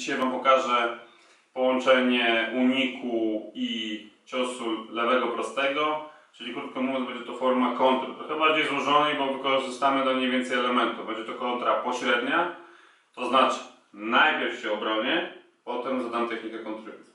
Dzisiaj Wam pokażę połączenie uniku i ciosu lewego prostego, czyli krótko mówiąc będzie to forma kontry. Trochę bardziej złożonej, bo wykorzystamy do niej więcej elementów. Będzie to kontra pośrednia, to znaczy najpierw się obronię, potem zadam technikę kontry.